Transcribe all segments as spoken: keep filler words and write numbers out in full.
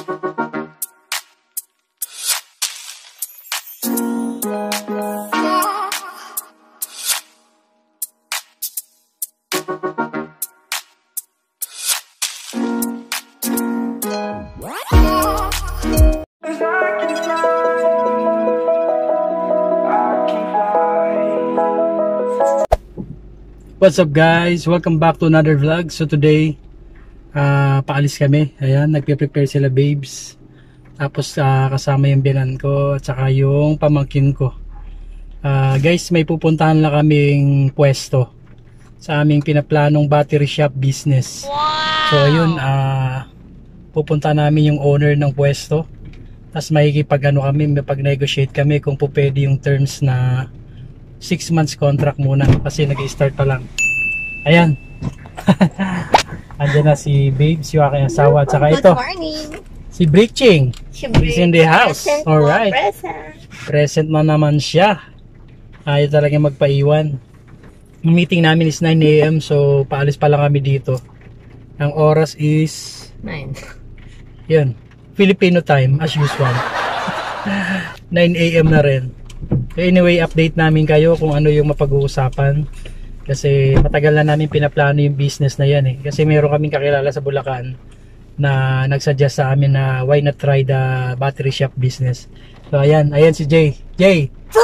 What's up guys? Welcome back to another vlog. So today, uh, paalis kami. Ayan, nagpe-prepare sila babes. Tapos uh, kasama yung binan ko at saka yung pamangkin ko. Uh, guys, may pupuntahan lang kaming pwesto sa aming pinaplanong battery shop business. Wow! So ayun, uh, pupunta namin yung owner ng pwesto. Tapos makikipag ano kami, mapag-negotiate kami kung po pwede yung terms na six months contract muna kasi nag-start pa lang. Ayan. Andiyan na si Babes, yung aking asawa. At saka ito, good morning. Si Breaching. Is in the house. Present. Alright. Present. Present na naman siya. Ayaw talaga magpaiwan. Ang meeting namin is nine A M So paalis pa lang kami dito. Ang oras is nine. Yun, Filipino time as usual. nine A M na rin. Anyway, update namin kayo kung ano yung mapag-uusapan kasi matagal na namin pinaplano yung business na yan eh. Kasi meron kaming kakilala sa Bulacan na nagsuggest sa amin na why not try the battery shop business. So ayan, ayan si Jay. Jay!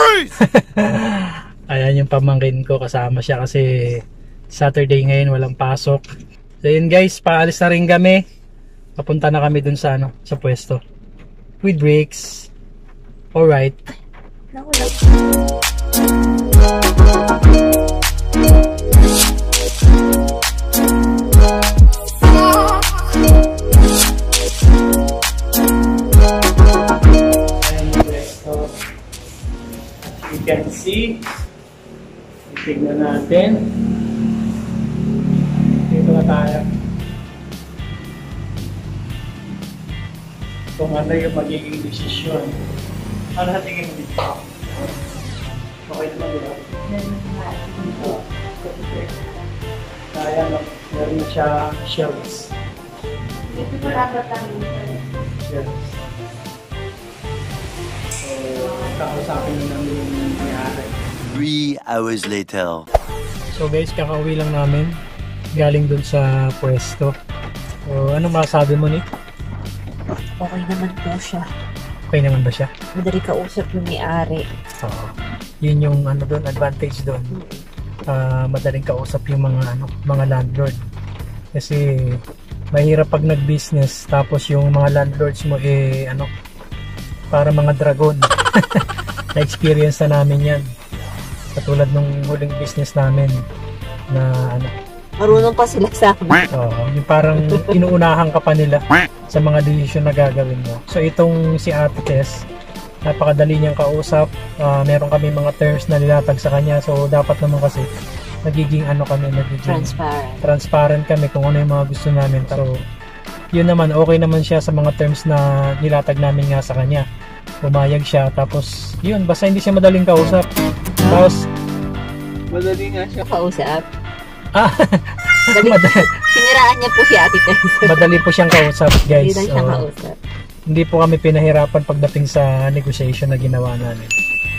Ayan yung pamangkin ko, kasama siya kasi Saturday ngayon, walang pasok. So yun guys, paalis na rin kami. Papunta na kami dun sa ano, sa pwesto. With brakes. Alright. Nakulap. You can see, tignan natin. Dito na tayo. Kung ano yung magiging desisyon. Ano sa tingin mo dito? Okay naman dito? Kaya meron siya shelves. Dito ko dapat ang Shelves. So, kakusapin na namin yung nangyari. Three hours later. So guys, kakauwi lang namin. Galing dun sa pwesto. So, ano masabi mo, Nick? okay naman po siya. Okay naman ba siya? Madali kausap yung may-ari. Oo. Yun yung ano doon, advantage doon. Uh, madaling kausap yung mga ano, mga landlord. Kasi mahirap pag nag-business tapos yung mga landlords mo eh ano, para mga dragon. Na-experience na namin yan. Katulad nung huling business namin na ano, Marunong pa sila sa amin. Oo, yung parang inuunahan ka pa nila sa mga decision na gagawin mo. So itong si Ate Tess, napakadali niyang kausap. Uh, meron kami mga terms na nilatag sa kanya. So dapat naman kasi nagiging ano kami, nagiging Transparent. transparent kami kung ano yung mga gusto namin. So yun naman, okay naman siya sa mga terms na nilatag namin nga sa kanya. Pumayag siya. Tapos yun, basta hindi siya madaling kausap. Tapos madali nga siya Kausap. ah, Madali, madali, siniraan niya po si Ate Tess. madali po siyang kausap, guys. Hindi lang siya Oo. kausap. Hindi po kami pinahirapan pagdating sa negotiation na ginawa namin.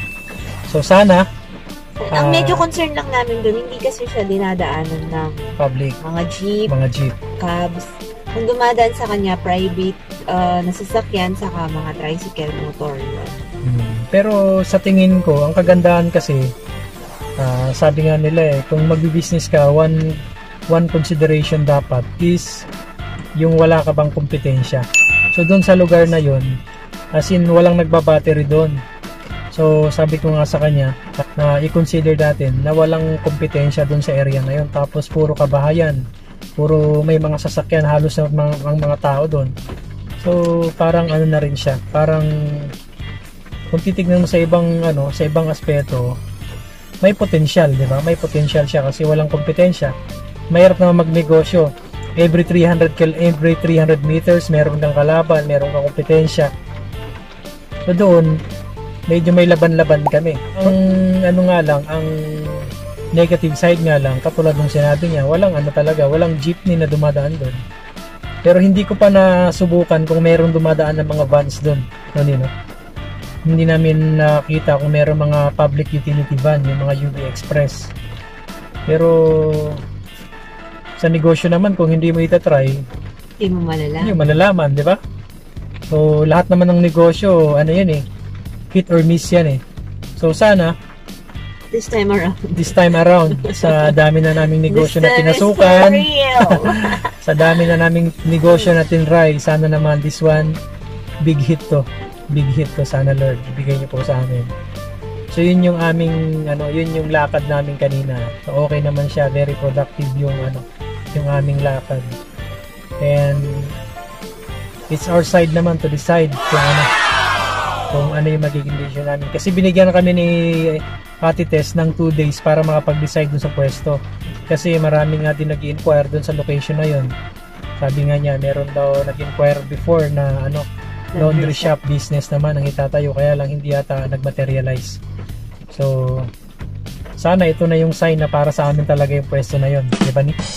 So sana Ang Ah. medyo concern lang namin doon, hindi kasi siya dinadaanan ng public, mga jeep, mga jeep. cabs. Kung dumadaan sa kanya, private uh, nasasakyan, saka mga tricycle, motor. Yun. Hmm. Pero sa tingin ko, ang kagandahan kasi, ah, sabi nga nila eh, kung magbi-business ka, one, one consideration dapat is yung wala ka bang kompetensya. So doon sa lugar na yon, as in walang nagbabattery doon. So sabi ko nga sa kanya na i-consider natin na walang kompetensya doon sa area na yon, tapos puro kabahayan, puro may mga sasakyan, halos na mga, ang mga tao doon. So parang ano na rin siya, parang kung titignan mo sa ibang ano, sa ibang aspeto, may potential, di ba? May potential siya kasi walang kompetensya. Mahirap naman magnegosyo. Every three hundred kil every three hundred meters meron kang kalaban, meron kang kompetensya. So doon medyo may laban-laban kami. Ang ano nga lang, ang negative side nga lang, katulad ng sinabi niya, walang ano talaga, walang jeepney na dumadaan doon. Pero hindi ko pa nasubukan kung meron dumadaan ng mga vans doon. Ano no? Hindi namin nakita kung meron mga public utility van, yung mga U V Express. Pero sa negosyo naman, kung hindi mo itatry, Hindi mo malalaman. hindi mo malalaman, di ba? So, lahat naman ng negosyo, ano yan eh, hit or miss yan eh. So, sana, This time around. this time around, sa dami na naming negosyo na This time is pinasukan, for real. sa dami na naming negosyo na tinry, sana naman this one, big hit to. Big hit to, sana Lord, ibigay niyo po sa amin. So, yun yung aming, ano, yun yung lakad namin kanina. So, okay naman siya, very productive yung, ano, yung aming lakad. And, it's our side naman to decide kung ano, kung ano yung magiging decision namin. Kasi binigyan kami ni Ate Tess ng two days para makapag-decide dun sa pwesto. Kasi marami nga din nag-inquire dun sa location na yun. Sabi nga niya, meron daw nag-inquire before na ano, laundry shop business naman ang itatayo, kaya lang hindi yata nag-materialize. So, sana ito na yung sign na para sa amin talaga yung pwesto na yun. Di ba, Nick?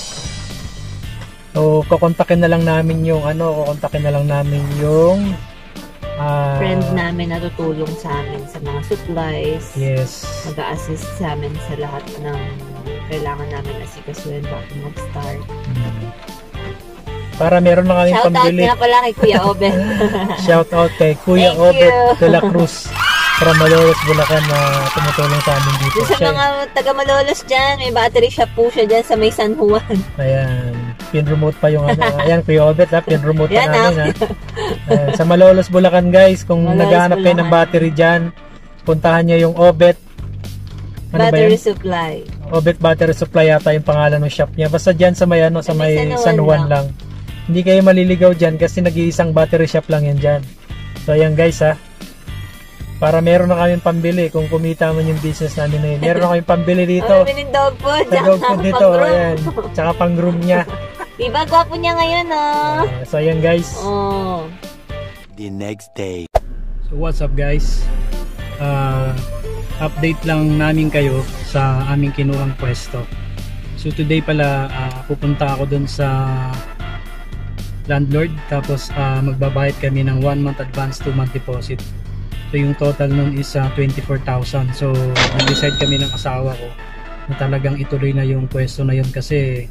So, kukontakin na lang namin yung ano, kukontakin na lang namin yung uh, Friend namin na tutulong sa amin sa mga supplies. Yes. Mag-a-assist sa amin sa lahat ng kailangan namin asikasuhin bago mag-start. Hmm. Para meron na kami Shout out pambili. nga pala kay Kuya Obet. Shout out kay Kuya Thank Obet you. de la Cruz from Malolos, Bulacan na tumutulong sa amin dito. Doon sa Siya- mga taga Malolos dyan, may battery shop po siya dyan sa may San Juan. Ayan, pin-remote pa yung ano. Ayan, Kuya Obet ha, pin-remote pa Yan, namin ha. Ayan, sa Malolos, Bulacan guys, kung Malolos, naghahanap kayo ng Bulacan. battery dyan, puntahan nyo yung Obet. Ano ba Battery yun? supply. Obet Battery Supply yata yung pangalan ng shop niya. Basta dyan sa may, ano, sa Sa may may San San Juan Juan lang. Hindi kayo maliligaw dyan kasi nag-iisang battery shop lang yan dyan. So ayan guys ha, para meron na kaming pambili kung kumita man yung business namin na yun. Meron na kaming pambili dito. Ano biling dog food? Sa dog food dito, Pang-room. ayan. Tsaka pang room niya. Diba, gwapo niya ngayon, oh. Ah, so ayan guys. Oh. The next day. So what's up guys? Uh, update lang namin kayo sa aming kinuhang pwesto. So today pala uh, pupunta ako dun sa landlord, tapos uh, magbabayad kami ng one month advance, two month deposit. So yung total nun is uh, twenty-four thousand. So nag-decide kami ng asawa ko na talagang ituloy na yung pwesto na yun kasi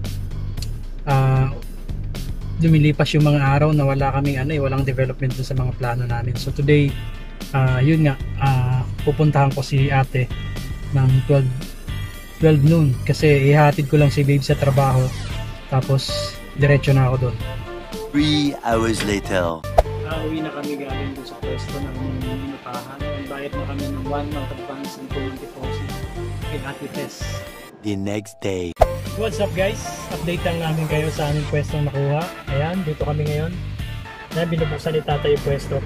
uh, lumilipas yung mga araw na wala kaming ano eh, walang development dun sa mga plano namin. So today, uh, yun nga, uh, pupuntahan ko si ate ng twelve noon kasi ihatid ko lang si babe sa trabaho, tapos diretso na ako doon. Three hours later. Uh, uwi na kami galing doon sa pwesto na inupahan. Nagbayad na kami ng one month advance and two month deposit kay Ate Tess. The next day. What's up guys? Update lang namin kayo sa aming pwesto nakuha. Ayan, dito kami ngayon. Ayan, binubuksan ni Tata yung pwesto.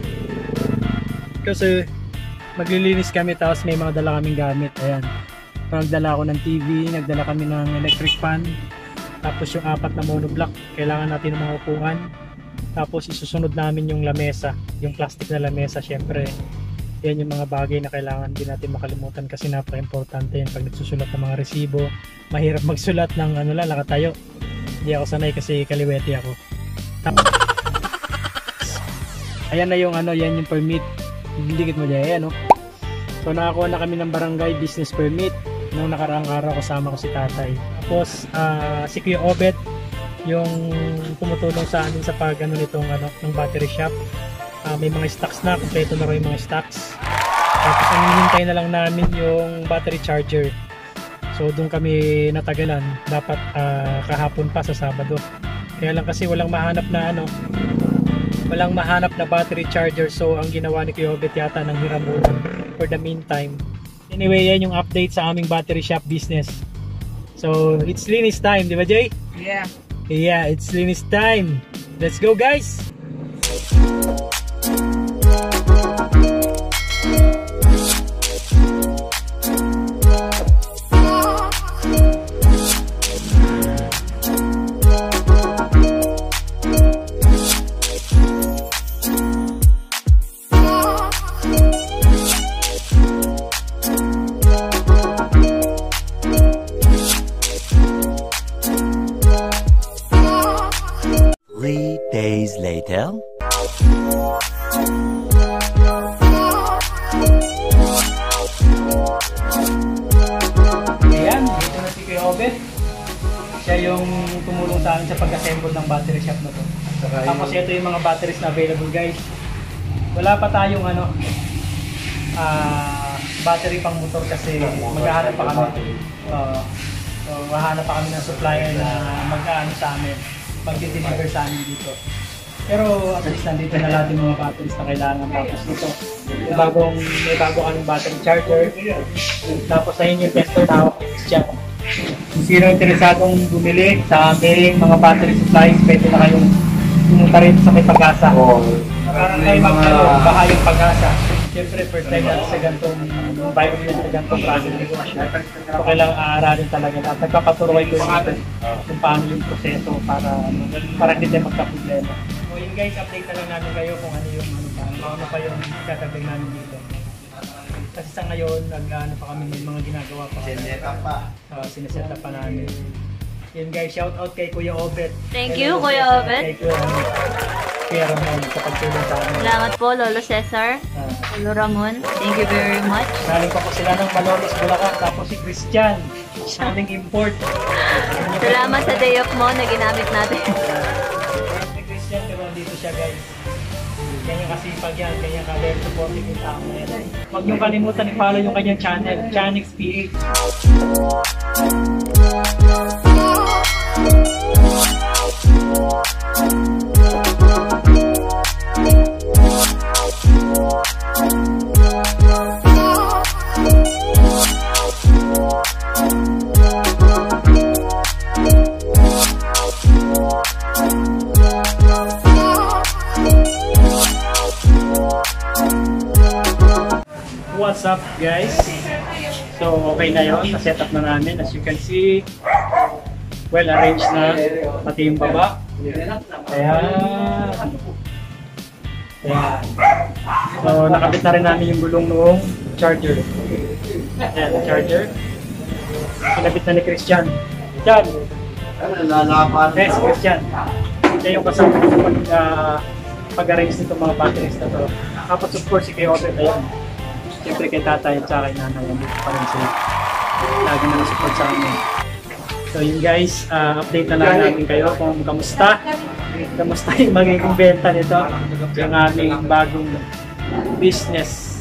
Kasi maglilinis kami tapos may mga dala kaming gamit. Ayan. Nagdala ako ng T V, nagdala kami ng electric fan. Tapos yung apat na monoblock, kailangan natin ng mga upuan. Tapos isusunod namin yung lamesa, yung plastic na lamesa syempre. Yan yung mga bagay na kailangan din natin makalimutan kasi napaka-importante yan pag nagsusulat ng mga resibo. Mahirap magsulat ng ano lang, nakatayo. Hindi ako sanay kasi kaliwete ako. Tapos, ayan na yung ano, yan yung permit. Dikit mo dyan, ayan o. So nakakuha na kami ng barangay business permit nung nakaraang araw kasama ko si tatay. Tapos uh, si Kuya Obet yung tumutulong sa amin sa pag ano nitong ano, ng battery shop. Uh, may mga stocks na, kompleto na rin yung mga stocks. Tapos ang hinihintay na lang namin yung battery charger. So doon kami natagalan, dapat uh, kahapon pa sa Sabado. Kaya lang kasi walang mahanap na ano, walang mahanap na battery charger, so ang ginawa ni Kuya Obet yata ng hiramunan for the meantime. Anyway, yan yung update sa aming battery shop business. So it's Linis time, di ba Jay? Yeah. Yeah, it's Linis time. Let's go guys! Three later. Ayan, dito na si Kuya Obet. Siya yung tumulong sa amin sa pag-assemble ng battery shop na to. Tapos ito yung mga batteries na available guys. Wala pa tayong ano, ah, battery pang motor kasi maghahanap pa kami. Uh, so, mahanap pa kami ng supplier na mag-aano sa amin, mag-deliver sa amin dito. Pero at least nandito na lahat yung mga batteries na kailangan. Tapos dito, may bagong, may bago kaming battery charger. Tapos ayun yung tester na ako dyan. Kung sino interesadong bumili sa aming mga battery supplies, pwede na kayong pumunta rin sa may Pag-asa. Para kayo magkano, baka yung Pag-asa. Siyempre, first time natin sa gantong environment, sa gantong process. So, kailangan aaralin talaga. At nagpapaturo kayo natin kung paano yung proseso para para hindi tayo magka-problema. So yun guys, update na lang natin kayo kung ano yung ano pa, ano pa yung kakabing namin dito. Kasi sa ngayon, nag-ano pa kami, may mga ginagawa pa. Sineset up pa. Uh, sineset up pa namin. Yun guys, shout out kay Kuya Obet. Thank kay you, Lolo Kuya Cesar, Obet. Kay Kuya Kuya Ramon sa pagtulong sa amin. Salamat po, Lolo Cesar. Uh, Lolo Ramon. Thank you very much. Galing pa po sila ng Malolos, Bulacan. Tapos si Christian, siya ating import. Salamat sa day off mo na ginamit natin. Si Christian, pero dito siya guys. Kanya kasipag yan, kanya ka-very supportive yung tao na yan. Huwag niyong kalimutan i-follow yung kanyang channel, Chanix P H. What's up guys? So okay na yun, na-set up na namin. As you can see, well arranged na pati yung baba. Ayan. Ayan. So nakabit na rin namin yung gulong noong charger. Ayan, charger. Kinabit na ni Christian. Christian! Yes, Christian. Ito yung kasama ko pag, uh, pag-arrange nito mga batteries na to. Tapos of course, si Kuya Obet ayun. Siyempre kay tatay at saka kay nanay, dito pa rin sila. Lagi na support sa amin. So yun guys, uh, update na lang namin kayo kung kamusta. Kamusta yung magiging benta nito. Yung aming bagong business.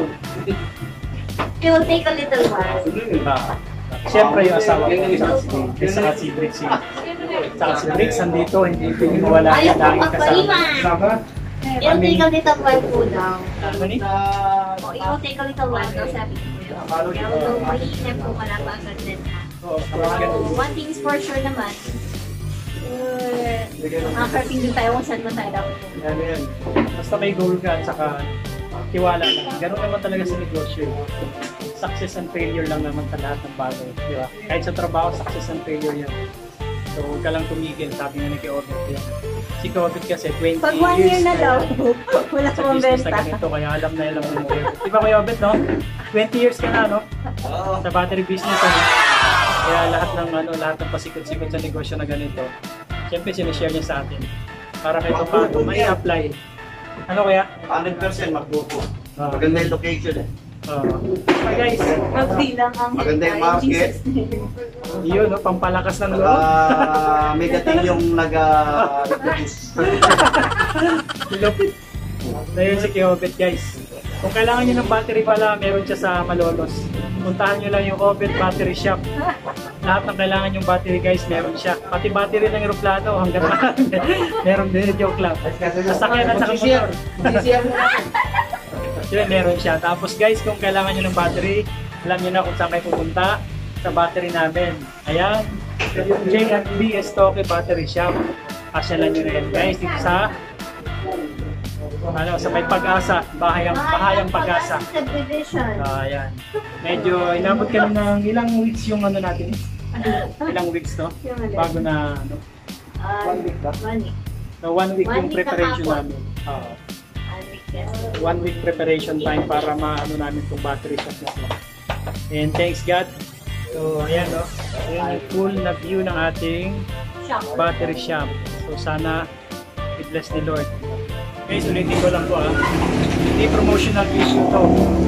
It will take a little while. Uh, Siyempre yung asawa ko, saka si Brix. Saka si Brix, andito, hindi ito yung mawala yung laging kasama. It will take a little while po daw. Ano ni? Oh, it will take a little while daw, sabi ko yun. Kaya although mainip po, wala pa agad din ha. So, one thing is for sure naman, uh, makakarating din tayo kung saan mo tayo dapat po. Yan, yan. Basta may goal ka at saka tiwala lang. Ganun naman talaga sa negosyo. Success and failure lang naman sa lahat ng bagay. Di ba? Kahit sa trabaho, success and failure yan. So, huwag ka lang tumigil. Sabi nga ni Kuya Obet yan. Si Kuya Obet kasi twenty Pag one years year na daw, wala sa pang business na benta. ganito. Kaya alam na alam mo. Di ba Kuya Obet, no? twenty years ka na, no? Sa battery business. Ano? Kaya lahat ng ano, lahat ng pasikot-sikot sa negosyo na ganito, siyempre sinishare niya sa atin. Para kahit pa paano, may apply. Ano kaya? one hundred percent magbuko. Ah. Maganda yung location eh. Uh, so guys, Magbilang ang Maganda yung market. yun, no? Pampalakas ng loob. Ah, may dating yung nag-reproduce. Lupit. Na yun si Kuya Obet guys. Kung kailangan nyo ng battery pala, meron siya sa Malolos. Puntahan nyo lang yung Obet Battery Shop. Lahat ng kailangan yung battery guys, meron siya. Pati battery ng aeroplano, hanggang meron din, joke lang. Sasakyan at saka motor. Yun, meron siya. Tapos guys, kung kailangan nyo ng battery, alam nyo na kung saan kayo pupunta sa battery namin. Ayan, J and B Estoque Battery Shop. Asyalan nyo na yan guys, dito sa ano, sa may Pag-asa, bahayang, bahayang Pag-asa. Subdivision. Ah, ayan. Medyo inabot kami ng ilang weeks yung ano natin. Ilang weeks to? Bago na ano. One week ba? One week. So one week One yung week preparation kahapon. namin. Ah, One week, yes. one week preparation time para maano namin itong battery shop na to. And thanks God. So ayan no. Ayan yung full na view ng ating Shop. battery shop. So sana i-bless ni Lord. Guys, ulitin ko lang po ah. Hindi promotional video to.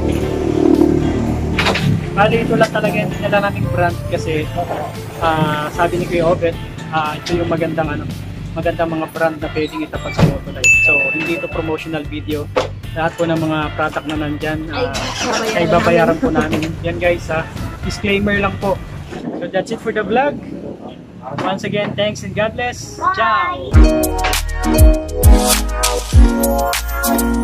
Bali, ito lang talaga yung nila naming brand kasi uh, sabi ni Kuya Obet, uh, ito yung magandang ano, magandang mga brand na pwedeng itapat sa Motolife. So, hindi ito promotional video. Lahat po ng mga product na nandyan uh, ay babayaran po namin. Yan guys ha. Disclaimer lang po. So, that's it for the vlog. Once again, thanks and God bless. Ciao! Bye!